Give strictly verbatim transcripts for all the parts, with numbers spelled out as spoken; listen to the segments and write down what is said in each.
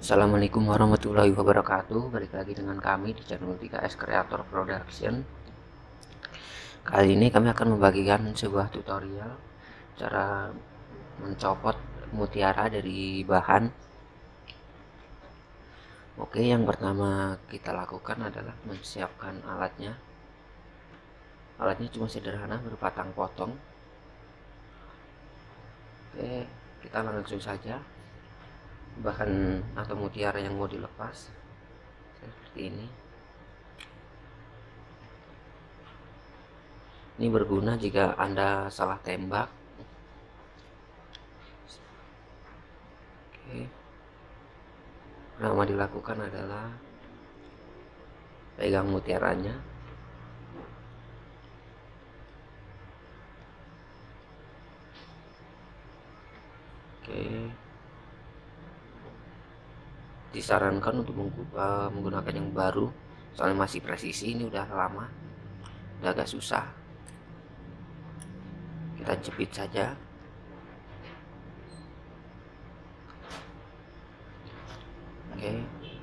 Assalamualaikum warahmatullahi wabarakatuh. Balik lagi dengan kami di channel tiga S Creator Production. Kali ini kami akan membagikan sebuah tutorial cara mencopot mutiara dari bahan. Oke, yang pertama kita lakukan adalah menyiapkan alatnya. Alatnya cuma sederhana berupa tang potong. Oke, kita langsung saja bahan atau mutiara yang mau dilepas seperti ini. Ini berguna jika Anda salah tembak. Oke. Pertama dilakukan adalah pegang mutiaranya. Oke. Disarankan untuk menggunakan yang baru, soalnya masih presisi, ini udah lama, udah agak susah. Kita jepit saja. Oke,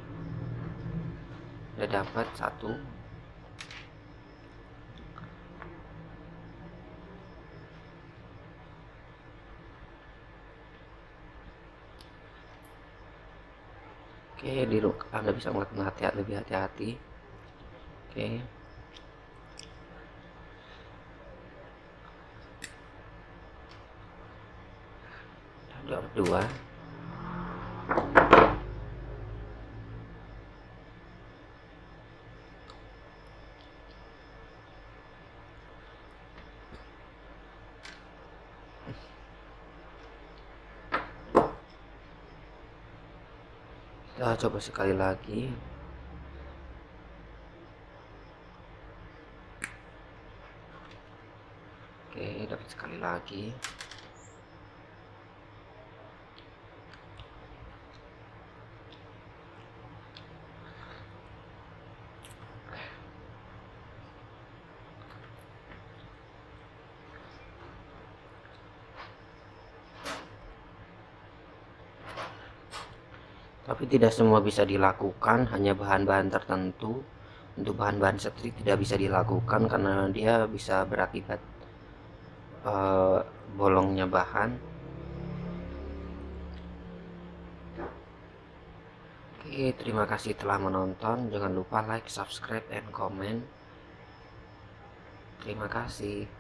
udah dapat satu. Oke, di Anda bisa melakukan hati-hati, lebih hati-hati. Oke, ada dua. Kita coba sekali lagi. Oke, dapat sekali lagi. Tapi tidak semua bisa dilakukan, hanya bahan-bahan tertentu. Untuk bahan-bahan seperti tidak bisa dilakukan karena dia bisa berakibat uh, bolongnya bahan. Oke, terima kasih telah menonton. Jangan lupa like, subscribe, and comment. Terima kasih.